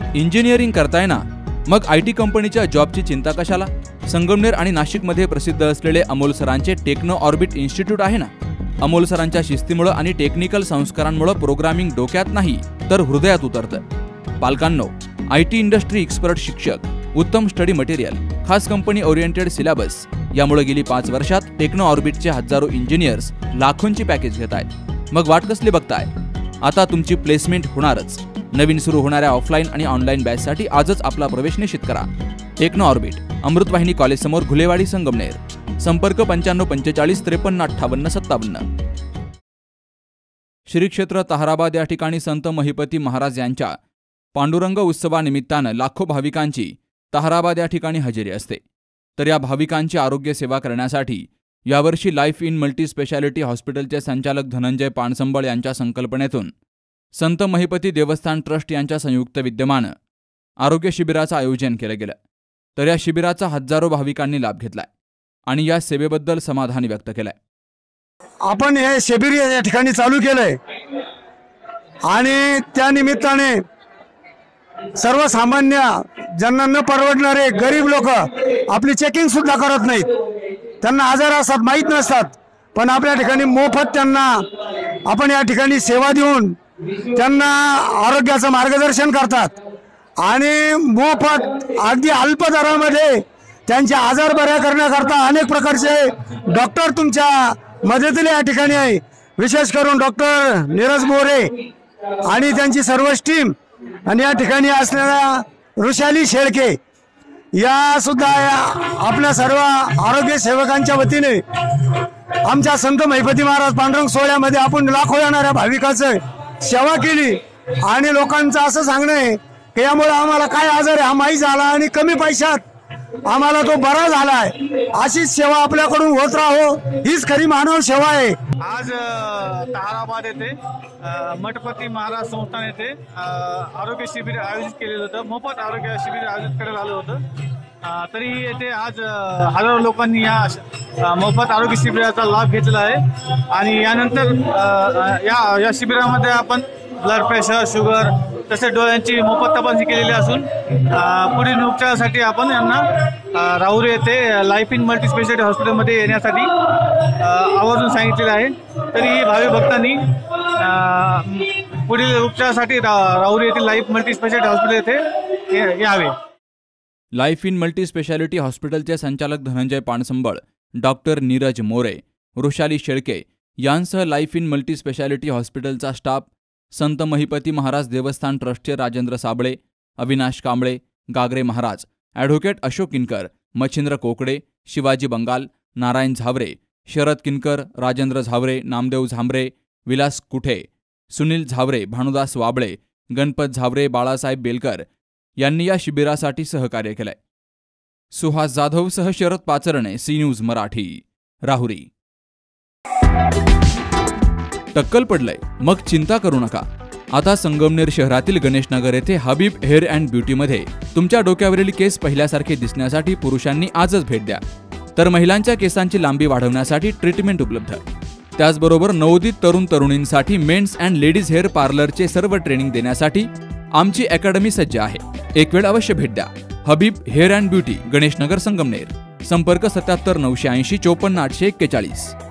Engineering करताय ना, मग IT कंपनीच्या जॉबची चिंता कशाला? संगमनेर आणि नाशिकमध्ये प्रसिद्ध असलेले अमोल सरांचे टेक्नो ऑर्बिट इन्स्टिट्यूट आहे ना. अमोल सरांच्या शिस्तीमुळे आणि टेक्निकल संस्कारांमुळे प्रोग्रामिंग डोक्यात नाही तर हृदयात उतरतं. पालकांनो, IT इंडस्ट्री एक्सपर्ट शिक्षक, उत्तम स्टडी मटेरियल, खास कंपनी ओरिएंटेड सिलेबस यामुळे गेली 5 वर्षात टेक्नो ऑर्बिटचे हजारो इंजिनियर्स लाखोंची पॅकेज घेत आहेत. मग वाट कसली बघताय? आता तुमची प्लेसमेंट होणारच. नवीन सुरू होणाऱ्या ऑफलाईन आणि ऑनलाईन बॅचसाठी आजच आपला प्रवेश निश्चित करा. टेक्नो ऑर्बिट, अमृतवाहिनी कॉलेज समोर, घुलेवाडी, संगमनेर. संपर्क 95 45 53 58 57. श्री क्षेत्र ताहराबाद या ठिकाणी संत महिपती महाराज यांच्या पांडुरंग उत्सवानिमित्तानं लाखो भाविकांची ताहराबाद या ठिकाणी हजेरी असते. तर या भाविकांची आरोग्य सेवा करण्यासाठी यावर्षी लाईफ इन मल्टी स्पेशालिटी हॉस्पिटलचे संचालक धनंजय पानसंबळ यांच्या संकल्पनेतून संत महिपती देवस्थान ट्रस्ट यांच्या संयुक्त विद्यमानं आरोग्य शिबिराचं आयोजन केलं गेलं. तर या शिबिराचा हजारो भाविकांनी लाभ घेतलाय आणि या सेवेबद्दल समाधान व्यक्त केलंय. आपण हे शिबिर या ठिकाणी चालू केलंय आणि त्या निमित्ताने सर्वसामान्य ज्यांना न परवडणारे गरीब लोक आपली चेकिंग सुद्धा करत नाहीत. त्यांना आजार असतात, माहीत नसतात, पण आपल्या ठिकाणी मोफत त्यांना आपण या ठिकाणी सेवा देऊन त्यांना आरोग्याचं मार्गदर्शन करतात आणि मोफत अगदी अल्प दरामध्ये त्यांचे आजार बरे करण्याकरता अनेक प्रकारचे डॉक्टर तुमच्या मदतीला या ठिकाणी आहे. विशेष करून डॉक्टर नीरज मोरे आणि त्यांची सर्व टीम आणि या ठिकाणी असलेल्या ऋषाली शेळके या सुद्धा आपल्या सर्व आरोग्य सेवकांच्या वतीने आमच्या संत महिपती महाराज पांडुरंग सोहळ्यामध्ये आपण लाखो येणाऱ्या भाविकांचं सेवा केली आणि लोकांचं असं सांगणं आहे की यामुळे आम्हाला काय आजार आहे हा माहीत झाला आणि कमी पैशात आम्हाला तो बरा झालाय. अशीच सेवा आपल्याकडून होत राहो, हीच खरी मानव सेवा आहे. आज ताहराबाद येथे मठपती महाराज संस्थान येथे आरोग्य शिबिर आयोजित केलेलं होतं. मोफत आरोग्य शिबिर आयोजित करण्यात आलं होतं. तरी येथे आज हजारो लोकांनी या मोफत आरोग्य शिबिराचा लाभ घेतलेला आहे आणि यानंतर या शिबिरामध्ये आपण ब्लड प्रेशर, शुगर तसेच डोळ्यांची मोफत तपासणी केलेली असून पुढील उपचारासाठी आपण यांना राहुरी येथे लाईफ इन मल्टी स्पेशालिटी हॉस्पिटलमध्ये येण्यासाठी आवर्जून सांगितलेलं आहे. तरी भावी भक्तांनी पुढील उपचारासाठी राहुरी येथील लाईफ मल्टी स्पेशालिटी हॉस्पिटल येथे यावे. लाईफ इन मल्टी स्पेशालिटी हॉस्पिटलचे संचालक धनंजय पानसंबळ, डॉक्टर नीरज मोरे, ऋषाली शेळके यांसह लाईफ इन मल्टी स्पेशालिटी हॉस्पिटलचा स्टाफ, संत महिपती महाराज देवस्थान ट्रस्टचे राजेंद्र साबळे, अविनाश कांबळे, गागरे महाराज, ॲडव्होकेट अशोक किनकर, मच्छिंद्र कोकडे, शिवाजी बंगाल, नारायण झावरे, शरद किनकर, राजेंद्र झावरे, नामदेव झांबरे, विलास कुठे, सुनील झावरे, भानुदास वाबळे, गणपत झावरे, बाळासाहेब बेलकर यांनी या शिबिरासाठी सहकार्य केलंय. सुहास जाधवसह शरद पाचरणे, सी न्यूज मराठी, राहुरी. टक्कल पडलंय? मग चिंता करू नका. आता संगमनेर शहरातील गणेशनगर येथे हबीब हेअर अँड ब्युटीमध्ये तुमच्या डोक्यावरील केस पहिल्यासारखे दिसण्यासाठी पुरुषांनी आजच भेट द्या. तर महिलांच्या केसांची लांबी वाढवण्यासाठी ट्रीटमेंट उपलब्ध. त्याचबरोबर नवोदित तरुण तरुणींसाठी मेन्स अँड लेडीज हेअर पार्लरचे सर्व ट्रेनिंग देण्यासाठी आमची अकॅडमी सज्ज आहे. एक वेळ अवश्य भेट द्या. Habib hair and beauty, Ganeshnagar, Sangamner. संपर्क 77 980 54 841.